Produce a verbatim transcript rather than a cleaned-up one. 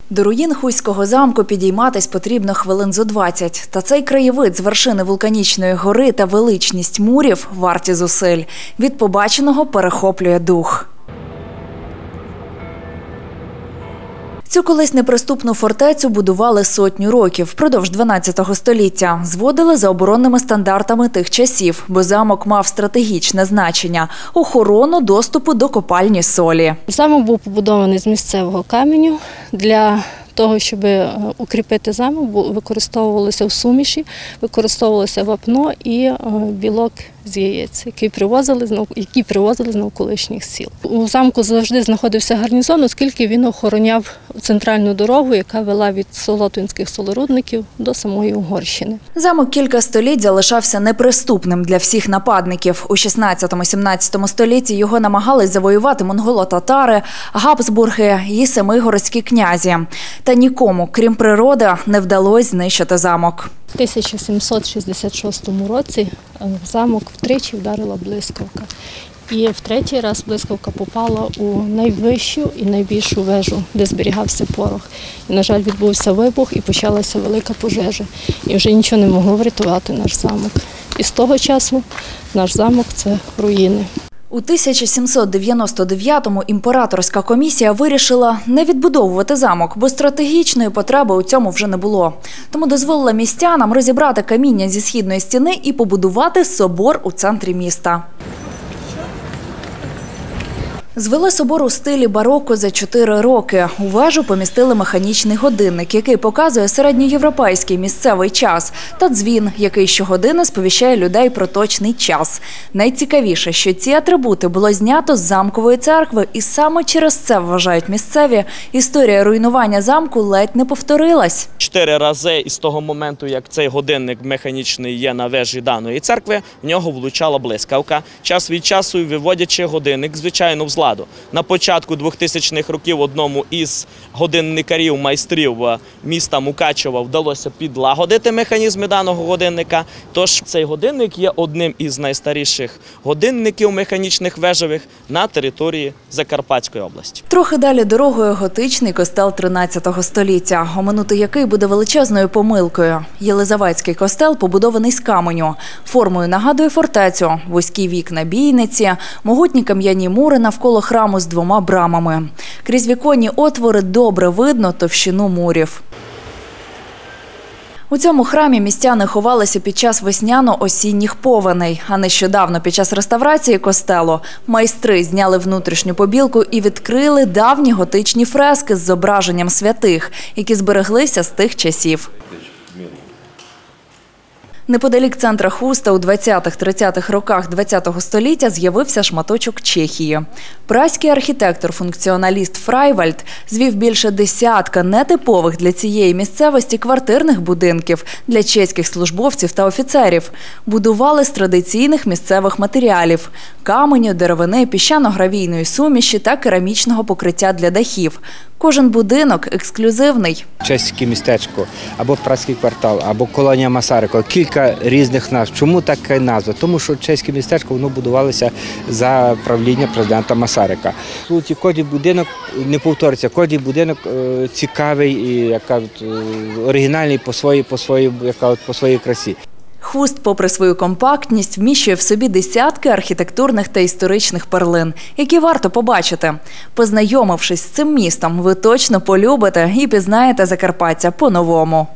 До руїн Хуського замку підійматись потрібно хвилин зо двадцять. Та цей краєвид з вершини вулканічної гори та величність мурів варті зусиль. Від побаченого перехоплює дух. Цю колись неприступну фортецю будували сотню років, впродовж дванадцятого століття. Зводили за оборонними стандартами тих часів, бо замок мав стратегічне значення – охорону доступу до копальні солі. Замок був побудований з місцевого каменю. Для того, щоб укріпити замок, використовувалося в суміші, використовувалося вапно і білок з яєць, які привозили, які привозили з навколишніх сіл. У замку завжди знаходився гарнізон, оскільки він охороняв центральну дорогу, яка вела від солотвинських солорудників до самої Угорщини. Замок кілька століть залишався неприступним для всіх нападників. У шістнадцятому-сімнадцятому столітті його намагались завоювати монголо-татари, Габсбурги і семигородські князі. Та нікому, крім природи, не вдалося знищити замок. У тисяча сімсот шістдесят шостому році в замок втричі вдарила блискавка. І в третій раз блискавка попала у найвищу і найбільшу вежу, де зберігався порох. І, на жаль, відбувся вибух і почалася велика пожежа. І вже нічого не могло врятувати наш замок. І з того часу наш замок – це руїни. У тисяча сімсот дев'яносто дев'ятому імператорська комісія вирішила не відбудовувати замок, бо стратегічної потреби у цьому вже не було. Тому дозволила містянам розібрати каміння зі східної стіни і побудувати собор у центрі міста. Звели собор у стилі бароко за чотири роки. У вежу помістили механічний годинник, який показує середньоєвропейський місцевий час, та дзвін, який щогодини сповіщає людей про точний час. Найцікавіше, що ці атрибути було знято з замкової церкви, і саме через це, вважають місцеві, історія руйнування замку ледь не повторилась. Чотири рази із того моменту, як цей годинник механічний є на вежі даної церкви, в нього влучала блискавка. Час від часу, виводячи годинник, звичайно, в зла. На початку двохтисячних років одному із годинникарів, майстрів міста Мукачева вдалося підлагодити механізми даного годинника. Тож цей годинник є одним із найстаріших годинників механічних вежових на території Закарпатської області. Трохи далі дорогою готичний костел тринадцятого століття, оминути який буде величезною помилкою. Єлизаветський костел побудований з каменю. Формою нагадує фортецю, вузькі вікна бійниці, могутні кам'яні мури навколо храму з двома брамами. Крізь віконні отвори добре видно товщину мурів. У цьому храмі містяни ховалися під час весняно-осінніх повеней. А нещодавно, під час реставрації костелу, майстри зняли внутрішню побілку і відкрили давні готичні фрески з зображенням святих, які збереглися з тих часів. Неподалік центра Хуста у двадцятих-тридцятих роках ХХ століття з'явився шматочок Чехії. Праський архітектор-функціоналіст Фрайвальд звів більше десятка нетипових для цієї місцевості квартирних будинків для чеських службовців та офіцерів. Будували з традиційних місцевих матеріалів – каменю, деревини, піщано-гравійної суміші та керамічного покриття для дахів. Кожен будинок ексклюзивний. Чеське містечко, або Праський квартал, або колонія Масарика. Кілька різних назв. Чому така назва? Тому що чеське містечко воно будувалося за правління президента Масарика. Тут кожен будинок не повториться, кожен будинок цікавий і яка, оригінальний по своїй, по своїй, яка, по своїй красі. Хуст, попри свою компактність, вміщує в собі десятки архітектурних та історичних перлин, які варто побачити. Познайомившись з цим містом, ви точно полюбите і пізнаєте Закарпаття по-новому.